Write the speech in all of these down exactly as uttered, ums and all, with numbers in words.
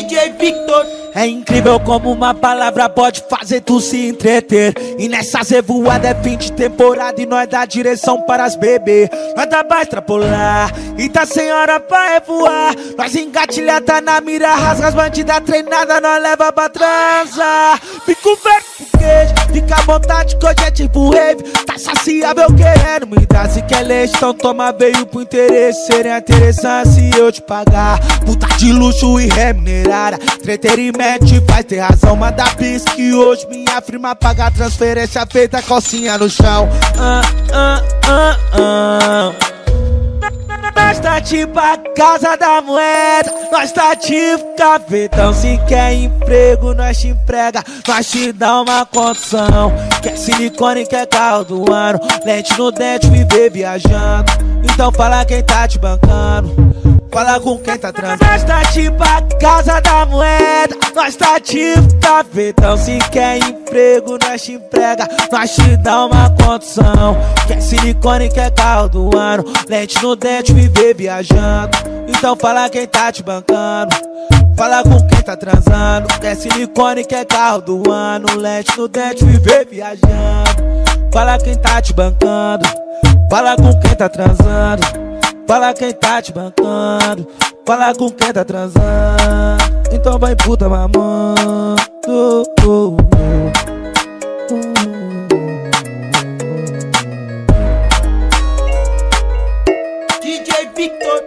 J Victor. É incrível como uma palavra pode fazer tu se entreter. E nessa revoada é fim de temporada e nós dá direção para as bebê. Nós dá pra extrapolar e tá sem hora pra revoar. Nós engatilha, tá na mira, rasga as bandidas treinada, nós leva pra transar. Fica o verde pro queijo, fica à vontade que hoje é tipo rave. Tá saciável querendo me dar, se quer leite, então toma veio pro interesse. Seria interessante se eu te pagar. Puta de luxo e remunerada, entretenimento faz ter razão, manda bis que hoje minha firma paga a transferência feita, calcinha no chão. Ah, ah, ah, ah. Nós tá tipo a casa da moeda, nós tá tipo cafetão. Se quer emprego, nós te emprega, nós te dá uma condição. Quer silicone, quer carro do ano, lente no dente, viver viajando. Então fala quem tá te bancando, fala com quem tá transando. Nós tá tipo a casa da moeda, nós tá tipo cafetão. Se quer emprego, nós te emprega, nós te dá uma condição. Quer silicone, quer carro do ano, lente no dente, viver viajando. Então fala quem tá te bancando, fala com quem tá transando. Quer silicone, quer carro do ano, lente no dente, viver viajando. Fala quem tá te bancando, fala com quem tá transando. Fala quem tá te bancando, fala com quem tá transando. Então vai puta mamando. uh, uh, uh. D J Victor.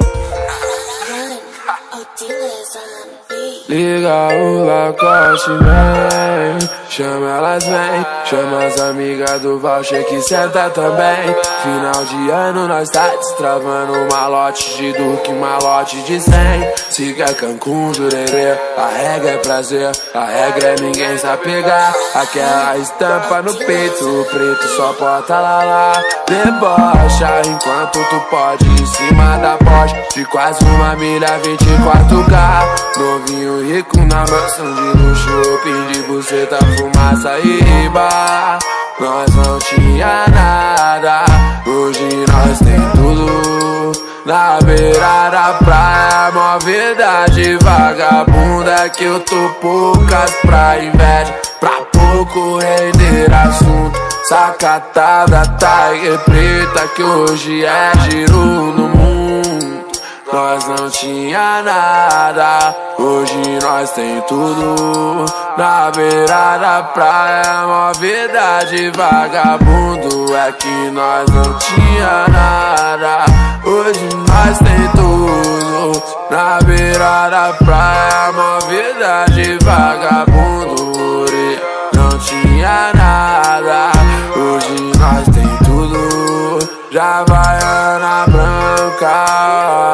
Liga o Lacoste, man. Chama elas, vem. Chama as amigas do voucher que senta também. Final de ano nós tá destravando malote de Duque, malote de cem. Se quer Cancún, Jurerê, a regra é prazer, a regra é ninguém se apegar. Aquela estampa no peito, preto só bota lá lá. Debocha enquanto tu pode, em cima da Porsche de quase uma milha, vinte e quatro K. Novinho rico na mansão de luxo, shopping de buceta, fumaça e bar. Nós não tinha nada, hoje nós tem tudo. Na beira da praia, mó verdade vagabunda, que eu tô poucas pra inveja, pra pouco render assunto. Sacatada, Tiger preta, que hoje é giro no mundo. Nós não tinha nada, hoje nós tem tudo. Na beira da praia, mó verdade vagabundo, é que nós não tinha nada, hoje nós tem tudo. Na beira da praia, mó verdade vagabundo, não tinha nada, hoje nós tem tudo. Já vai Ana Branca,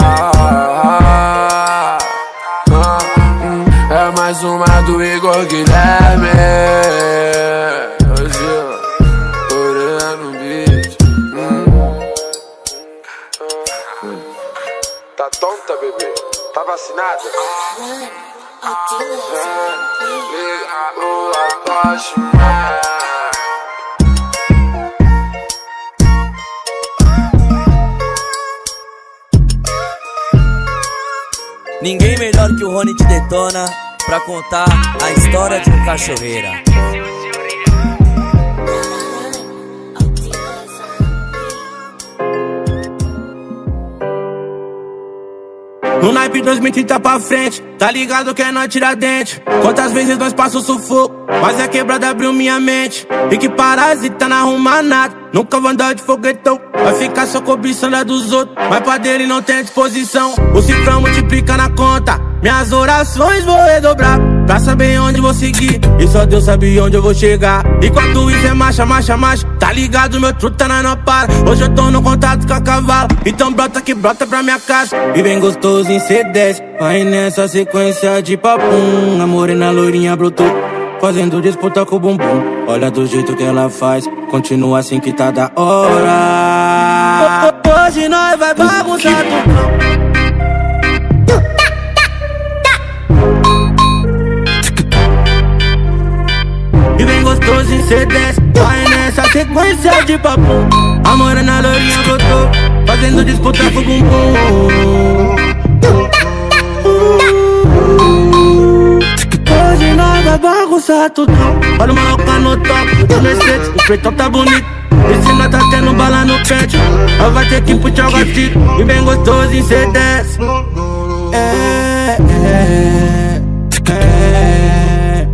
é mais uma do Igor Guilherme. Hoje orando no beat. Tá tonta, bebê? Tá vacinada? Liga o Lacoste, man. Ninguém melhor que o Rony te detona pra contar a história de um cachoeira. No naipe dois mil e trinta pra frente, tá ligado que é nós tira dente. Quantas vezes nós passa o sufoco, mas a quebrada abriu minha mente. E que parasita não arruma nada, nunca vou andar de foguetão. Vai ficar só cobiçando a dos outros, mas pra dele não tem disposição. O cifrão multiplica na conta, minhas orações vou redobrar, pra saber onde vou seguir, e só Deus sabe onde eu vou chegar. Enquanto isso é marcha, marcha, marcha, tá ligado, meu truta nós não para. Hoje eu tô no contato com a cavalo, então brota que brota pra minha casa. E vem gostoso em C dez, vai nessa sequência de papum. A morena loirinha brotou, fazendo disputa com o bumbum. Olha do jeito que ela faz, continua assim que tá da hora. Hoje nós vai bagunçar tudo. E vem gostoso em C dez, vai nessa sequência de papum. A morena loirinha brotou, fazendo disputa com o bumbum. vai bagunçar tudo. Olha o Marroca no top, do Mercedes, o peitão tá bonito. Esse nós tá tendo bala no pet. Ela vai ter que puxar o gatilho. E bem gostosinho cê desce. É, é, é.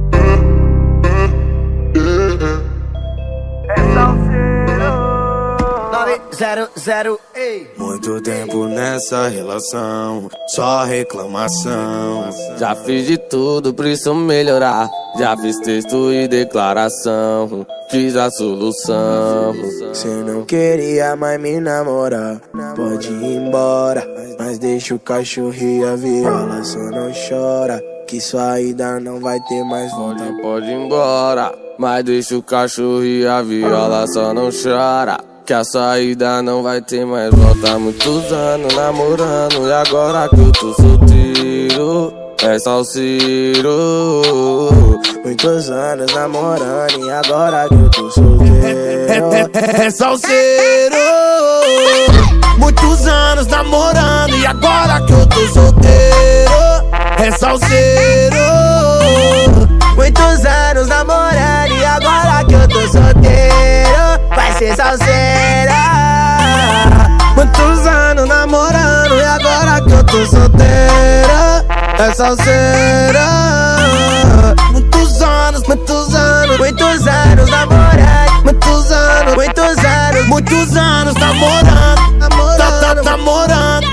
É salseiro nove zero zero, ei. Muito tempo nessa relação, só reclamação. Já fiz de tudo pra isso melhorar. Já fiz texto e declaração, fiz a solução. Cê não queria mais me namorar, pode ir embora, mas deixa o cachorro e a viola, só não chora, que sua ida não vai ter mais volta. Pode ir embora, mas deixa o cachorro e a viola, só não chora, que a saída não vai ter mais volta. Muitos anos namorando e agora que eu tô solteiro, é salseiro. Muitos anos namorando e agora que eu tô solteiro, É, é, é salseiro. Muitos anos namorando e agora que eu tô solteiro, é salseiro. muitos anos namorando e agora que eu tô solteiro, vai ser salseira. Muitos anos namorando e agora que eu tô solteira, é salseira. Muitos anos, muitos anos, muitos anos namorando, muitos anos, muitos anos, Muitos anos namorando, namorando, tá, tá, namorando.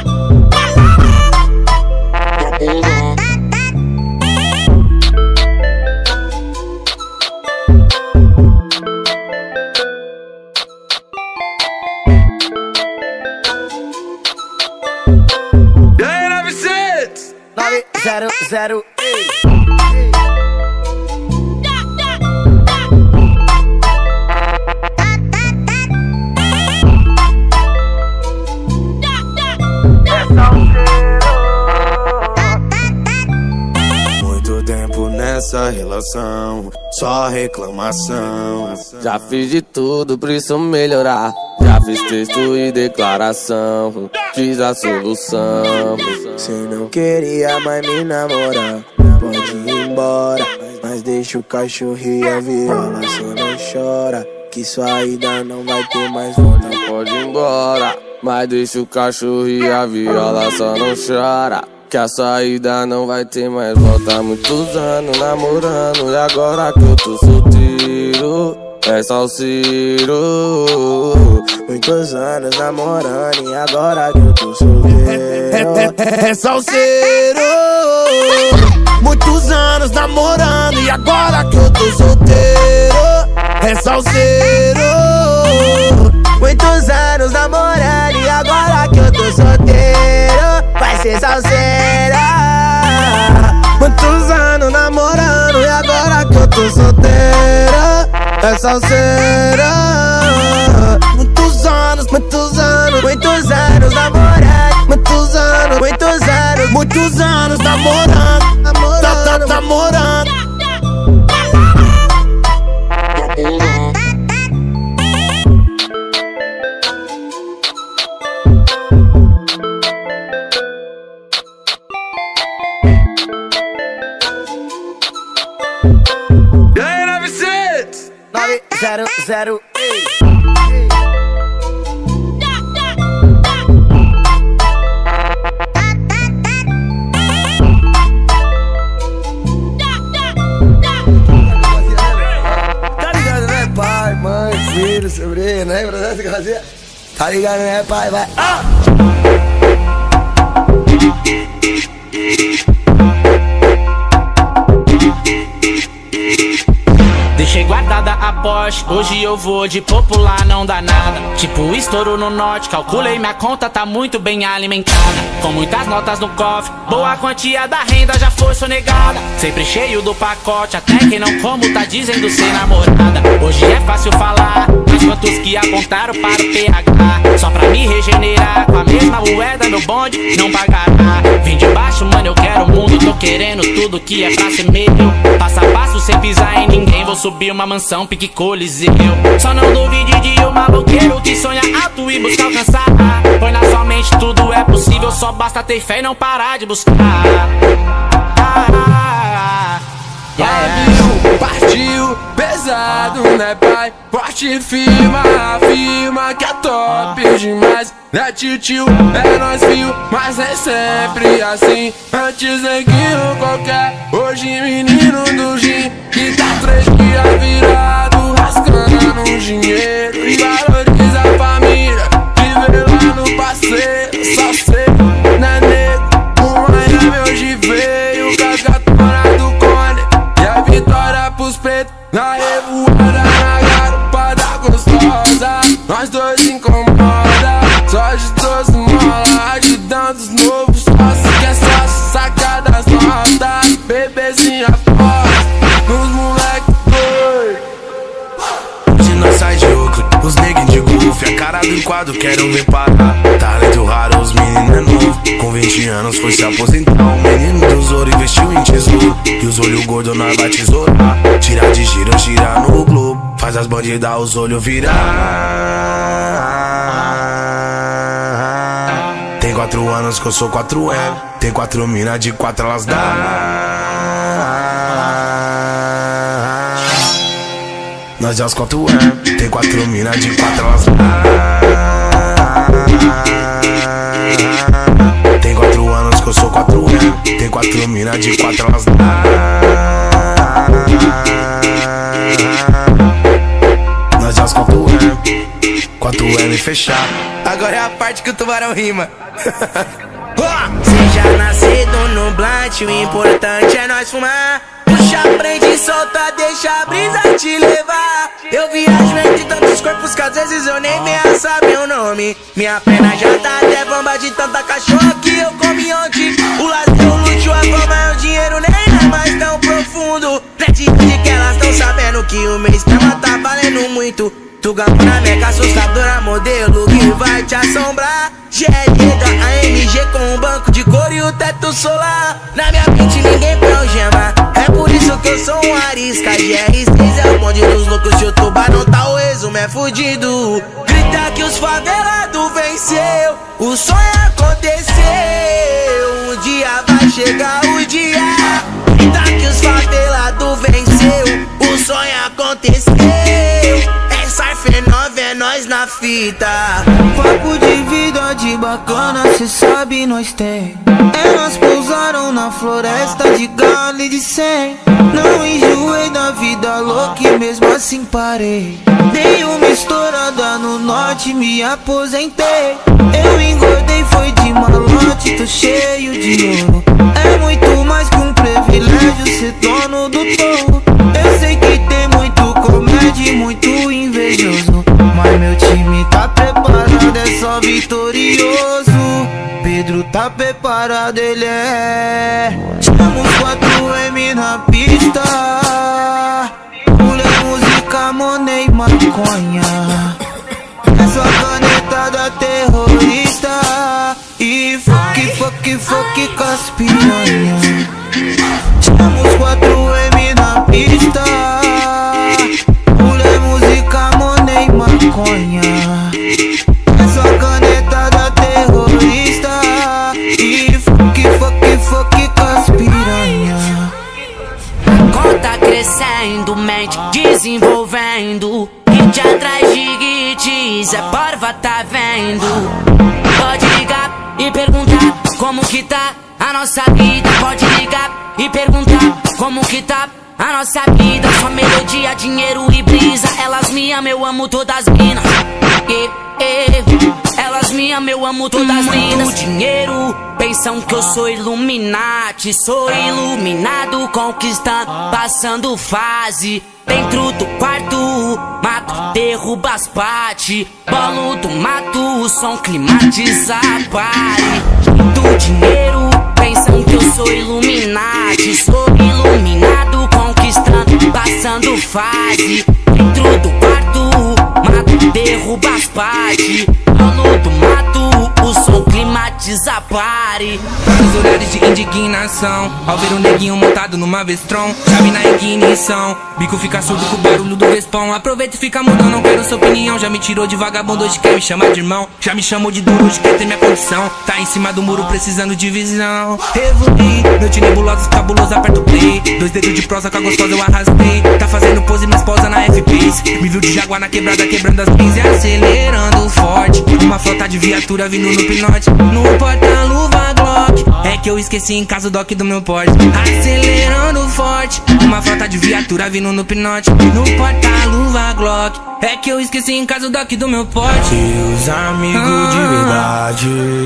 nove zero zero, ei. Muito tempo nessa relação, só reclamação. Já fiz de tudo pra isso melhorar. Já fiz texto e declaração, fiz a solução. Cê não queria mais me namorar, pode ir embora, mas deixa o cachorro e a viola, só não chora, que sua ida não vai ter mais volta. Pode ir embora, mas deixa o cachorro e a viola, só não chora, que a saída não vai ter mais volta. Muitos anos namorando e agora que eu tô solteiro, é salseiro. Muitos anos namorando e agora que eu tô solteiro, É, é, é salseiro. Muitos anos namorando e agora que eu tô solteiro, é salseiro. muitos anos namorando e agora que eu tô solteiro, vai ser salseira. Muitos anos namorando e agora que eu tô solteira, é salseira. Muitos anos, muitos anos, muitos anos namorando, muitos anos, muitos anos, Muitos anos namorando, tá, tá, namorando. namorando. nove zero zero, ei. Tá ligado, né, pai, mãe, filho, sobrinho, né, brother? Tá ligado, né, pai, vai. Ah! Deixei guardada a Porsche, hoje eu vou de popular, não dá nada. Tipo estouro no norte, calculei minha conta, tá muito bem alimentada. Com muitas notas no cofre, boa quantia da renda já foi sonegada. Sempre cheio do pacote, até quem não como tá dizendo ser namorada. Hoje é fácil falar, mas quantos que apontaram para o P H? Só pra me regenerar, com a mesma moeda meu bonde não pagará. Vim de baixo, mano, eu quero o mundo, tô querendo tudo que é pra ser meu. Passo a passo sem pisar em ninguém, vou subir uma mansão, pique coliseu. Só não duvide de um maloqueiro que sonha alto e busca alcançar. Põe na sua mente, tudo é possível, só basta ter fé e não parar de buscar. Avião partiu pesado, né pai? Forte firma, afirma que é top demais. Né tio tio, é nós viu, mas é sempre assim. Antes neguinho qualquer, hoje menino do gin. Que tá três dias virado, rasgando dinheiro. E valoriza a família, viver lá no passeio. Só sei, né nego, o Miami hoje veio com as gatonas do Cone. E a vitória pros pretos, na revoada, na garupada gostosa. Nós dois incomoda, só de doze mola, ajudando os novos sócios. Que é só sacar das notas, bebezinha forte, nos moleque doido. De nós sai de Oakland, os neguinhos de golfe, a cara do enquadro, quero ver parar. Talento raro, os meninos é novo, com vinte anos foi se aposentar. O menino dos ouro investiu em tesouro, e os olhos gordos nós vai tesourar. Tira de giro, gira no globo, faz as bandidas os olhos virar. Tem quatro anos que eu sou quatro M, tem quatro mina de quatro elas dá. Nós é os quatro M, tem quatro mina de quatro elas dá. Tem quatro anos que eu sou quatro M, tem quatro mina de quatro elas dá. Nós é os quatro M, quatro M fechar. Agora é a parte que o tubarão rima. Seja nascido no blunt, o importante é nós fumar. Puxa, prende, solta, deixa a brisa te levar. Eu viajo entre tantos corpos que às vezes eu nem meia sabe meu nome. Minha perna já tá até bomba de tanta cachorra que eu comi ontem. O lazer, o luxo, a fama, o dinheiro nem é mais tão profundo. Gratitude que elas tão sabendo que o meu esquema tá valendo muito. Tu gambo na meca assustadora, modelo que vai te assombrar. G L da A M G com um banco de couro e o teto solar. Na minha mente ninguém põe algema, é por isso que eu sou um arisca. G R seis é o bonde dos loucos, se o tubarão tá o resumo é fudido. Grita que os favelados venceu, o sonho aconteceu. Um dia vai chegar o dia. Grita que os favelados venceu, o sonho aconteceu. É nós na fita. Papo de vida de bacana, cê sabe nós tem. Elas pousaram na floresta de galho e de cem. Não enjoei da vida louca e mesmo assim parei. Dei uma estourada no norte, me aposentei. Eu engordei, foi de malote, tô cheio de ouro. É muito mais que um privilégio ser dono do touro. Eu sei que tem muito comédia e muito invejoso, mas meu time tá preparado, é só vitorioso. Pedro tá preparado, ele é. Chama os quatro M na pista. Mulher, música, money, maconha. É só caneta da terrorista. E fuck, fuck, fuck com as piranha. Chama os quatro M na pista. Mulher, música, money, maconha. É só caneta da terrorista. E fuck, fuck, fuck com as piranha. Conta crescendo, mente desenvolvendo. Hit atrás de hits, é porva tá vendo. Pode ligar e perguntar como que tá a nossa vida. Pode ligar e perguntar como que tá a nossa vida. Só melodia, dinheiro e brisa. Elas me amam, eu amo todas as minas. E, e, elas me amam, eu amo todas as minas. Muito dinheiro, pensam que eu sou Illuminati. Sou iluminado, conquistando, passando fase. Dentro do quarto, mato, derruba as pate. Bolo do mato, o som climatiza a pare. Muito dinheiro, pensam que eu sou Illuminati. Sou iluminado, conquistando, passando fase. Dentro do quarto, mato, derruba as pate. Bolo do mato, o o som climatiza pare. Vários olhares de indignação ao ver um neguinho montado numa Vestron, chave na ignição, bico fica surdo com o barulho do Vespão. Aproveita e fica mudando, não quero sua opinião. Já me tirou de vagabundo, hoje quer me chamar de irmão. Já me chamou de duro, hoje quer ter minha condição. Tá em cima do muro precisando de visão. Evolui, noite nebulosa, cabuloso, aperta o play. Dois dedos de prosa com a gostosa eu arrastei. Tá fazendo pose minha esposa na F-Pace. Me viu de Jaguar na quebrada, quebrando as pins e acelerando forte. Uma flota de viatura vindo no pinote, no porta-luva Glock. É que eu esqueci em casa o doc do meu porte. Acelerando forte, uma flota de viatura vindo no pinote, no porta-luva Glock. É que eu esqueci em casa o doc do meu porte. E os amigos ah. de verdade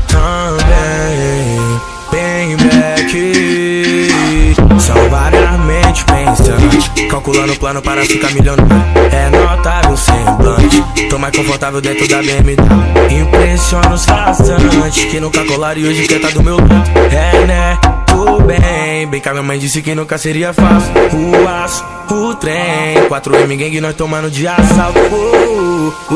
também bem back. São várias mentes pensantes, calculando o plano para ficar milionário. É notável o semblante, tô mais confortável dentro da B M W. Impressiona os bastante, que nunca colaram e hoje quer tá do meu lado. É né, tudo bem, bem que a minha mãe disse que nunca seria fácil. O aço, o trem, quatro M gang nós tomando de assalto. uh, uh,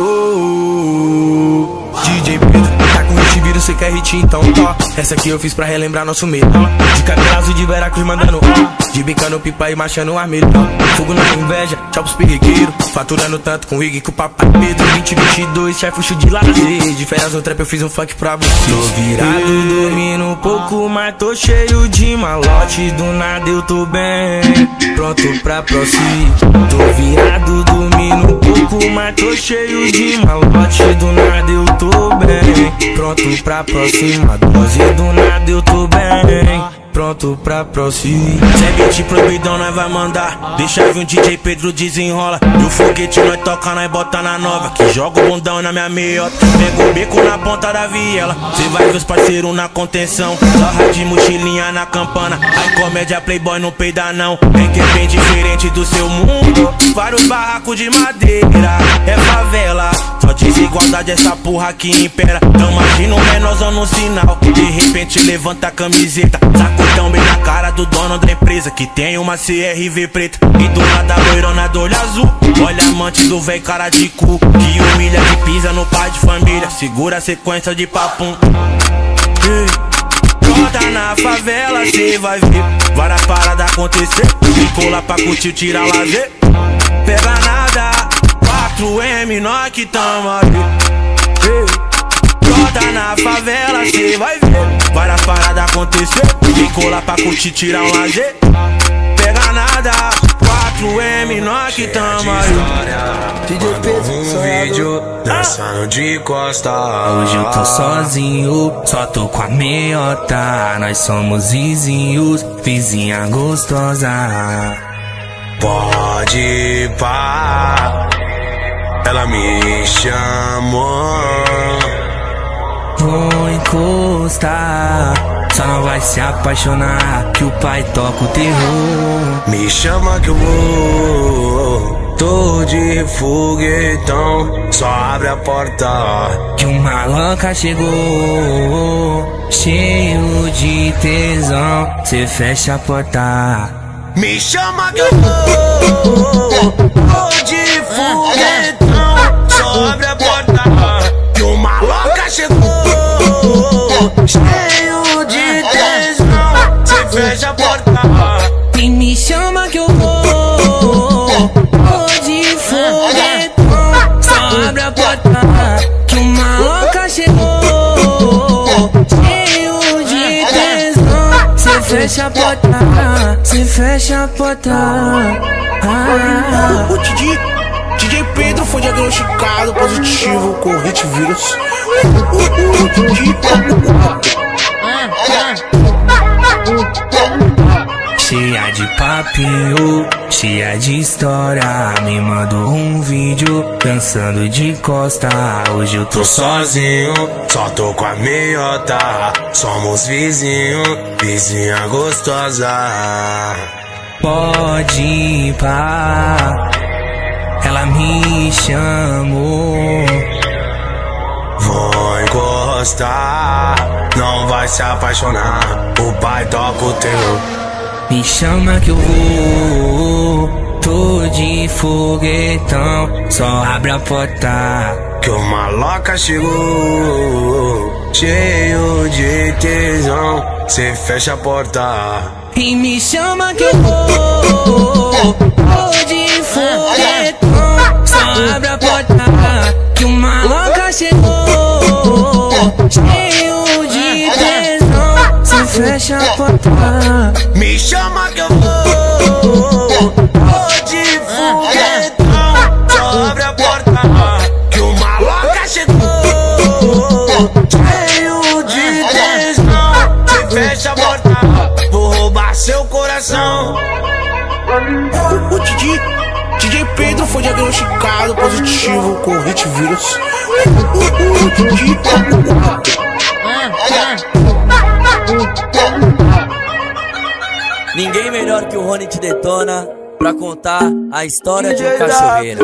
uh. D J Pedro, tá com hit vírus, cê quer hit então tó. Essa aqui eu fiz pra relembrar nosso medo. De cabelazo de Veracruz mandando ó, de bicando pipa e marchando um armelho. Fogo na inveja, tchau pros periqueiros, faturando tanto com wig que o papai Pedro. Vinte, vinte e dois, chefe de lazer. De férias no trap eu fiz um funk pra você. Tô virado, dormindo um pouco, mas tô cheio de malote. Do nada eu tô bem, pronto pra prosseguir. Tô virado, dormindo um pouco, mas tô cheio de malote. Do nada eu tô bem, pronto pra próxima dose. Do nada eu tô bem, pronto pra prosseguir. Zé beat proibidão nós vai mandar, deixa vir um D J Pedro desenrola. E o foguete nós toca, nós bota na nova, que joga o bundão na minha meiota. Pega o beco na ponta da viela, cê vai ver os parceiros na contenção. Sarra de mochilinha na campana, aí comédia playboy não peida não. É que é bem diferente do seu mundo, vários barracos de madeira, é favela. Só desigualdade essa porra que impera. Então imagina o menorzão no sinal, de repente levanta a camiseta, sacudão bem na cara do dono da empresa, que tem uma C R V preta. E do nada loirona do olho azul, olha amante do véi cara de cu, que humilha, que pisa no pai de família, segura a sequência de papum. Roda na favela, cê vai ver várias paradas acontecer. Ficou lá pra curtir, tirar lazer. Pega nada, quatro M, nós que tamo ali. Roda na favela, cê vai ver várias paradas acontecer. Ficou lá pra curtir, tirar um lazer. Pega nada, quatro M, nós que tamo aí. D J Pedro, um vídeo dançando de costa. Hoje eu tô sozinho, só tô com a meiota. Nós somos vizinhos, vizinha gostosa. Pode ir pá, ela me chamou. Vou encostar, só não vai se apaixonar, que o pai toca o terror. Me chama que eu vou, tô de foguetão, só abre a porta, que o maloca chegou, cheio de tesão, cê fecha a porta. Me chama que eu vou, tô de foguetão, só abre a porta, que o maloca chegou, cheio de tesão, cê fecha a porta. E me chama que eu vou, tô de foguetão, só abre a porta, que o maloca chegou, cheio de tesão, cê fecha a porta, cê fecha a porta. Ah. O D J, D J Pedro foi diagnosticado positivo com hit vírus. O D J cheia de papinho, cheia de história, me mandou um vídeo dançando de costa. Hoje eu tô Tô sozinho, só tô com a meiota. Somos vizinho, vizinha gostosa. Pode ir pá, ela me chamou. Vou encostar, não vai se apaixonar, o pai toca o teu. Me chama que eu vou, tô de foguetão, só abre a porta, que o maloca chegou, cheio de tesão, cê fecha a porta e me chama que eu vou, vou de foguetão. Só abre a porta que o maloca chegou, cheio de tesão, cê fecha a porta. Me chama que eu vou, vou de foguetão. Só abre a porta que o maloca chegou, cheio de tesão, cê fecha a porta, vou roubar seu coração. O, o D J, D J Pedro foi diagnosticado positivo com hit vírus. O, o, o D J Ninguém melhor que o Rony te detona pra contar a história de um cachorreiro.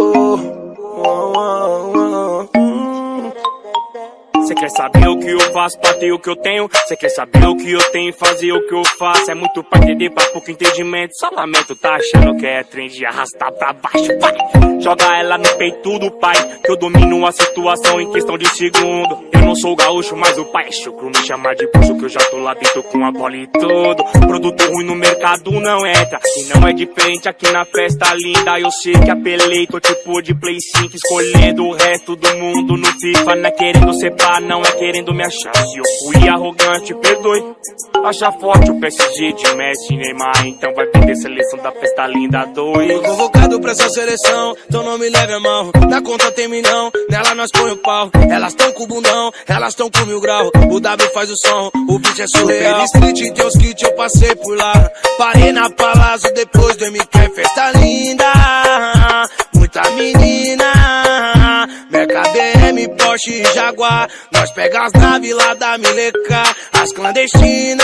Cê quer saber o que eu faço pra ter o que eu tenho? Cê quer saber o que eu tenho e fazer o que eu faço? É muito pra entender, pra pouco entendimento. Só lamento, tá achando que é trem de arrastar pra baixo, vai! Joga ela no peito do pai, que eu domino a situação em questão de segundo. Eu não sou gaúcho, mas o pai é chucro. Me chama de bucho que eu já tô lá dentro com a bola e tudo. Produto ruim no mercado não entra, e não é diferente aqui na festa linda. Eu sei que apelei, tô tipo de Play cinco, escolhendo o resto do mundo no FIFA. Não é querendo separar, não é querendo me achar. Se eu fui arrogante, perdoe. Acha forte o P S G de Messi e Neymar, então vai perder seleção da festa linda dois. Fui convocado pra essa seleção, então não me leve a mal. Na conta tem milhão, nela nós põe o pau. Elas tão com o bundão, elas tão com mil grau. O W faz o som, o beat é surreal. Street, Deus Kit, eu passei por lá. Parei na Palácio depois do M K, festa linda. Muita menina, Merca, B M, Porsche e Jaguar. Nós pega as naves lá da Mileca, as clandestinas,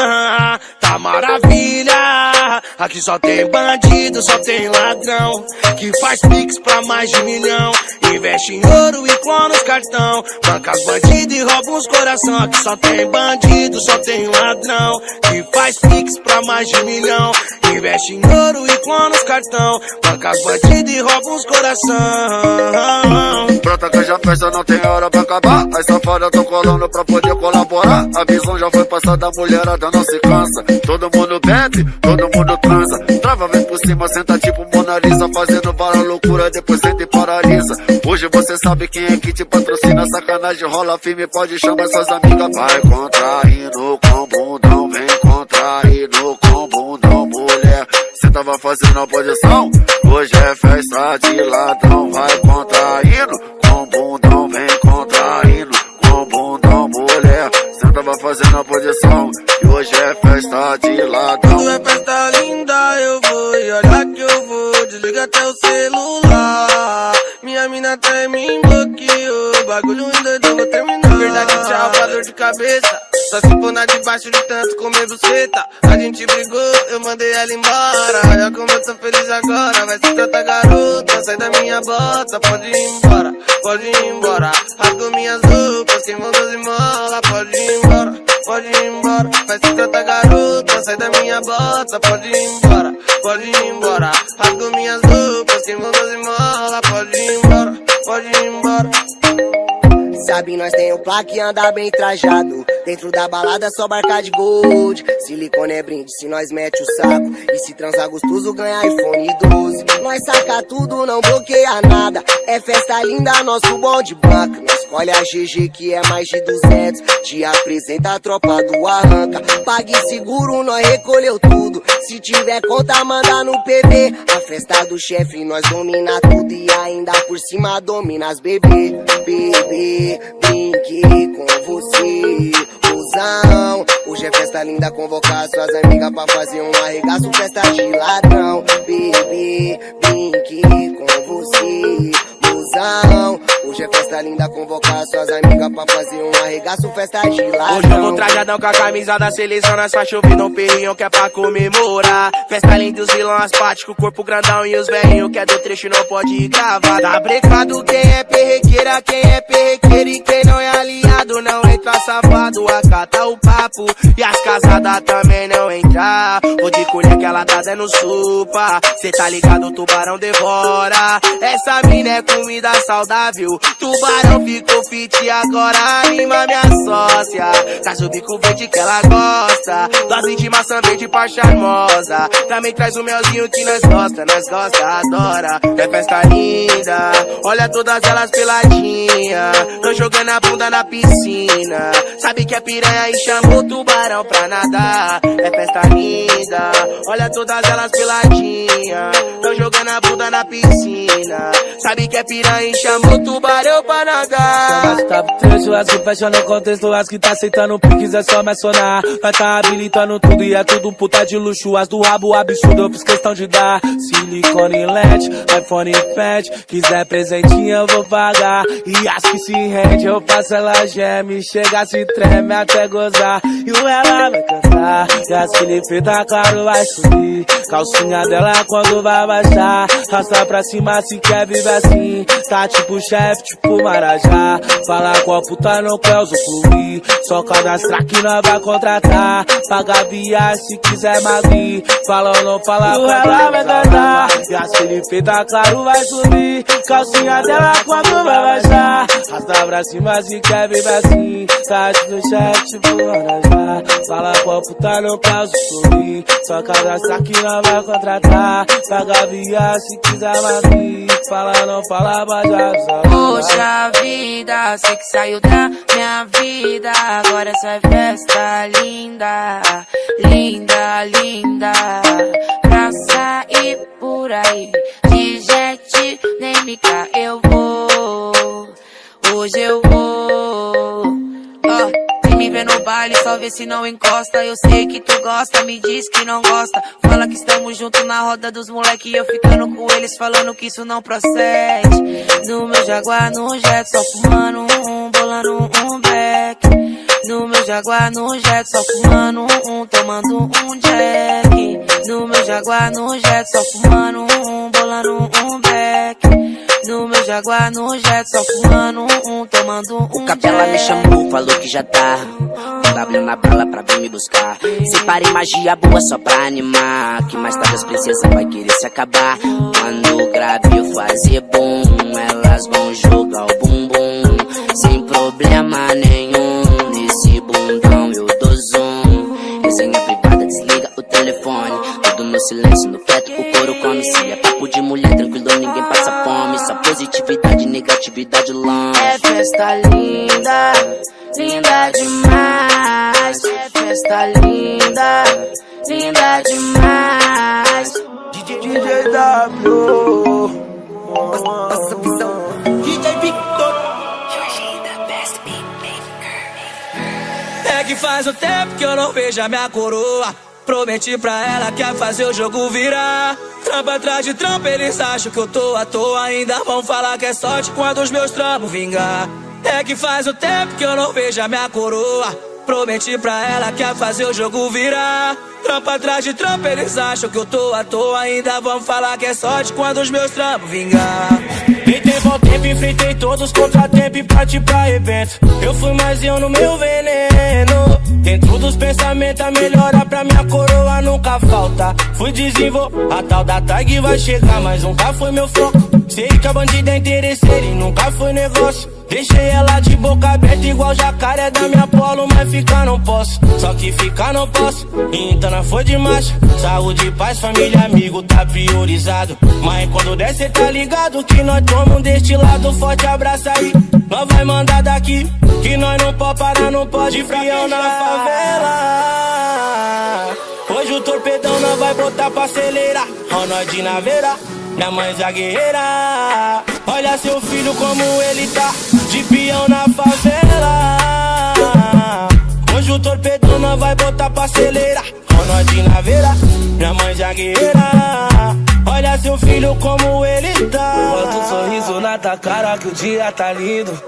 tá maravilha. Aqui só tem bandido, só tem ladrão, que faz pix pra mais de milhão. Investe em ouro e clona os cartão, banca os bandidos e rouba os coração. Aqui só tem bandido, só tem ladrão, que faz pix pra mais de milhão. Investe em ouro e clona os cartão, banca os bandidos e rouba os coração. Brota que hoje a festa não tem hora pra acabar. As safadas eu tô colando pra poder colaborar. A visão já foi passada, a mulherada não se cansa. Todo mundo bebe, todo mundo transa. Trava, vem por cima, senta tipo Mona Lisa, fazendo para loucura, depois senta e paralisa. Hoje você sabe quem é que te patrocina. Sacanagem rola firme, pode chamar suas amigas. Vai contraindo com bundão, vem contraindo com bundão, mulher. Cê tava fazendo a posição, hoje é festa de ladrão. Vai contraindo com bundão, vem contraindo com bundão, mulher. Cê tava fazendo a posição, e hoje é festa de ladrão. Quando é festa linda eu vou, e olha que eu vou, desliga até o celular. Minha mina até me bloqueou, bagulho ainda eu vou terminar. Verdade, tchau pra dor de cabeça, só se for na debaixo de tanto comer buceta. A gente brigou, eu mandei ela embora. Olha como eu tô feliz agora, vai se tratar garota, sai da minha bota. Pode ir embora, pode ir embora, rasgo minhas roupas, queimando as mola. Pode ir embora, pode ir embora, vai se tratar garota, sai da minha bota. Pode ir embora, pode ir embora, rasgo minhas roupas, queimando as mola. Pode ir embora, pode ir embora. Sabe, nós tem o plaque e anda bem trajado. Dentro da balada só barca de gold. Silicone é brinde se nós mete o saco. E se transar gostoso ganha iPhone doze. Nós saca tudo, não bloqueia nada. É festa linda, nosso bonde banca. Nós escolhe a G G que é mais de duzentos. Te apresenta a tropa do arranca. Pague seguro, nós recolheu tudo. Se tiver conta, manda no P B. A festa do chefe, nós domina tudo. E ainda por cima domina as bebê. Bebê, brinquei com você, usão. Hoje é festa linda, convocar suas amigas pra fazer um arregaço, festa de ladrão. Bebê, brinquei com você, usão. Hoje é festa linda, convocar suas amigas pra fazer um arregaço, festa de ladrão. Hoje eu vou trajadão com a camisa da seleção, nós faz chover um perrinho que é pra comemorar. Festa linda, os vilão, as pates com o corpo grandão e os velhinhos que é do trecho não pode gravar. Tá brecado quem é perrequeira, quem é perrequeira e quem não é aliado não entra safado acata o papo. E as casadas também não entrar. Vou de colher que ela tá dando supa. Cê tá ligado, o tubarão devora. Essa mina é comida saudável. Tubarão ficou fit agora. Anima minha sócia. Traz o bico verde que ela gosta. Dose de maçã verde pra charmosa. Também traz o melzinho que nós gosta. Nós gosta, adora. É festa linda. Olha todas elas peladinha. Tô jogando a bunda na piscina. Sabe que é piranha e chamou o tubarão pra nadar. É festa linda. Olha todas elas peladinha. Tô jogando a bunda na piscina. Sabe que é piranha e chamou o tubarão pra nadar. Só basta trecho, as que fecha no contexto. As que tá aceitando piques é só mencionar. Vai tá habilitando tudo e é tudo puta de luxo. As do rabo absurdo eu fiz questão de dar. Silicone L E D, iPhone Fat. Quiser presentinho eu vou pagar. E as que se rende eu faço ela geme. Chega se treme até gozar. E o ela vai cantar. E as que lhe feita claro vai subir. Calcinha dela quando vai baixar. Rasta pra cima se quer viver assim. Tá tipo chefe, tipo Marajá. Fala qual puta não quer usufruir. Só cadastrar que nós vai contratar. Paga via se quiser magri. Fala ou não fala pra ela vai cantar. E as que lhe feita claro vai subir. Calcinha dela quando vai baixar. Rasta pra cima se quer viver assim. Tá tipo chefe, tipo Marajá. Fala qual puta não quer usufruir. Só cadastrar que nós vai contratar. Paga via se quiser magri. Fala não fala pra já usar. Poxa vida, sei que saiu da minha vida. Agora essa é festa linda, linda, linda. Pra sair por aí, de jet nem me cá eu vou. Hoje eu vou. Oh, se me vê no baile, só vê se não encosta. Eu sei que tu gosta, me diz que não gosta. Fala que estamos juntos na roda dos moleque. Eu ficando com eles, falando que isso não procede. No meu Jaguar, no jet, só fumando um, bolando um back. No meu Jaguar, no jet, só fumando um, tomando um jack. No meu Jaguar, no jet, só fumando um, bolando um back. No meu Jaguar, no jet, só fumando um, tomando um. O Capela me chamou, falou que já tá com W na bala pra vir me buscar. Separei magia boa só pra animar. Que mais tarde as princesas vai querer se acabar. Quando o grave fazer bom, elas vão jogar o bumbum. Sem problema nenhum, nesse bundão eu dou zoom. Resenha privada, desliga o telefone. Tudo no silêncio, no quieto, o couro come. Se é papo de mulher, tranquilo, ninguém passa fome. Só positividade, negatividade longe. É festa linda, linda demais. É festa linda, linda demais. D J W, Essa visão. D J Victor. É que faz um tempo que eu não vejo a minha coroa. Prometi pra ela que ia fazer o jogo virar. Trampa atrás de trampa, eles acham que eu tô à toa. Ainda vão falar que é sorte quando os meus trampos vingar. É que faz um tempo que eu não vejo a minha coroa. Prometi pra ela que ia fazer o jogo virar. Trampa atrás de trampa, eles acham que eu tô à toa. Ainda vão falar que é sorte quando os meus trampos vingar. Deitei bom tempo, enfrentei todos os contratempos e parti pra evento. Eu fui mais eu no meu veneno. Dentro dos pensamentos a melhora pra minha coroa nunca falta. Fui desenvolver, a tal da tag vai chegar, mas nunca foi meu foco. Sei que a bandida é interesseira e nunca foi negócio. Deixei ela de boca aberta igual jacaré da minha polo, mas ficar não posso. Só que ficar não posso, então não foi demais. Saúde, paz, família, amigo, tá priorizado. Mas quando der cê tá ligado que nós tomamos deste lado. Forte abraço aí, nós vai mandar daqui. Que nós não pode parar, não pode frião na favela. Hoje o torpedão nós vai botar pra acelerar. Ó nós de naveira, minha mãe zagueira. Olha seu filho como ele tá, de peão na favela. Hoje o torpedão nós vai botar pra acelerar. Ó nós de naveira, minha mãe zagueira. Olha seu filho como ele tá. Bota um sorriso na tua cara que o dia tá lindo.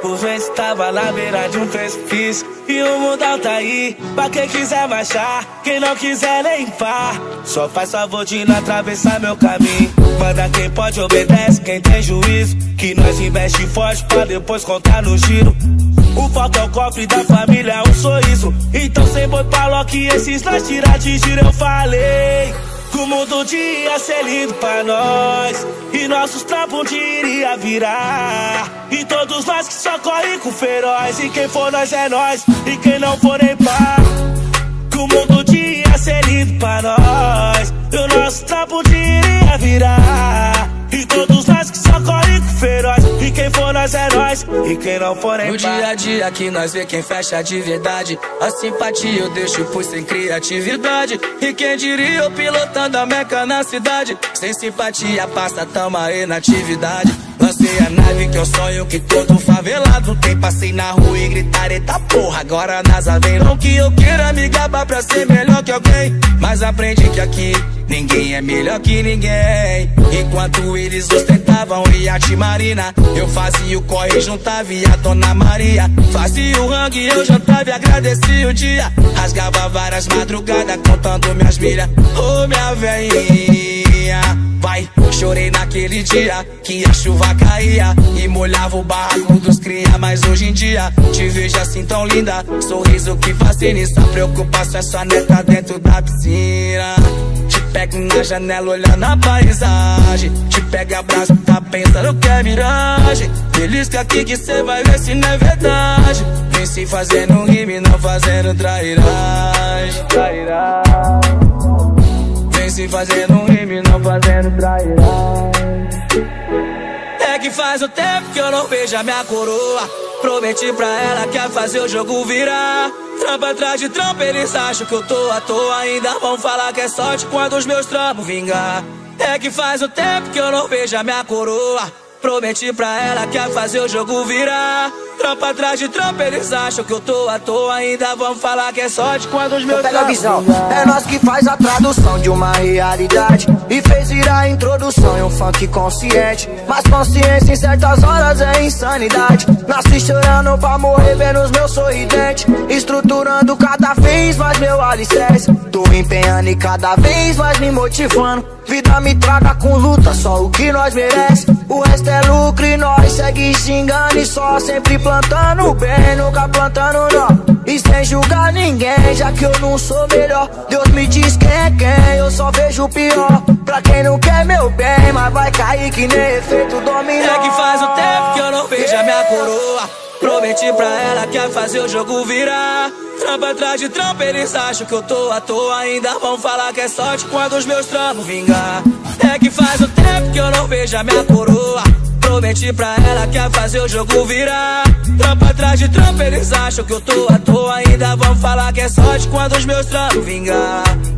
O vento tava na beira de um precipício e o mundão tá aí pra quem quiser marchar, quem não quiser nem pá. Só faz favor de não atravessar meu caminho. Manda quem pode, obedece quem tem juízo, que nós investe forte pra depois contar no giro. O foco é o cofre da família, um sorriso. Então sem boi pra Loki, esses nós tirar de giro. Eu falei que o mundo ia ser lindo pra nós e nossos trampos um dia iria virar. E todos nós que só correm com feroz, e quem for nós é nós, e quem não for nem pá. Que o mundo ia ser lindo pra nós e o nosso trampo um dia iria virar. E todos nós que só correm com feroz, e quem for nós é nós, e quem não for nem pá. No dia a dia que nós vê quem fecha de verdade, a simpatia eu deixo por sem criatividade. E quem diria eu pilotando a meca na cidade, sem simpatia passa tamo aí na atividade. Lancei a nave que eu sonho que todo favelado tem. Passei na rua e gritar, eita porra, agora a NASA vem. Não que eu queira me gabar pra ser melhor que alguém, mas aprendi que aqui ninguém é melhor que ninguém. Enquanto eles ostentavam iate marina, eu fazia o corre, juntava e a Dona Maria. Fazia o rangue, eu jantava e agradecia o dia. Rasgava várias madrugadas contando minhas milhas. Ô minha velhinha, vai, chorei naquele dia que a chuva caía e molhava o barraco dos cria. Mas hoje em dia te vejo assim tão linda, sorriso que fascina, e só preocupação é sua neta dentro da piscina. Te pego na janela olhando a paisagem, te pego e abraço, tá pensando que é miragem. Belisca aqui que cê vai ver se não é verdade. Vem se fazendo rime, não fazendo trairagem. Vem se fazendo um rime, não fazendo trairagem. É que faz um tempo que eu não vejo a minha coroa. Prometi pra ela que ia fazer o jogo virar. Trampa atrás de trampa, eles acham que eu tô à toa. Ainda vão falar que é sorte quando os meus trampos vingar. É que faz um tempo que eu não vejo a minha coroa. Prometi pra ela que ia fazer o jogo virar. Trampa atrás de trampa, eles acham que eu tô à toa. Ainda vão falar que é sorte quando os meus pega a visão. É nós que faz a tradução de uma realidade e fez virar a introdução em um funk consciente. Mas consciência em certas horas é insanidade. Nasci chorando pra morrer vendo os meus sorridentes, estruturando cada vez mais meu alicerce. Tô empenhando e cada vez mais me motivando. Vida me traga com luta, só o que nós merece. O resto é lucro e nós segue xingando e só sempre plantando bem, nunca plantando não. E sem julgar ninguém, já que eu não sou melhor. Deus me diz quem é quem, eu só vejo o pior. Pra quem não quer meu bem, mas vai cair que nem efeito dominó. É que faz um tempo que eu não vejo a minha coroa. Prometi pra ela que ia fazer o jogo virar. Trampa atrás de trampa, eles acham que eu tô à toa. Ainda vão falar que é sorte quando os meus trampos vingar. É que faz um tempo que eu não vejo a minha coroa. Prometi pra ela que ia fazer o jogo virar. Trampa atrás de trampa, eles acham que eu tô à toa. Ainda vão falar que é sorte quando os meus trampos vingar.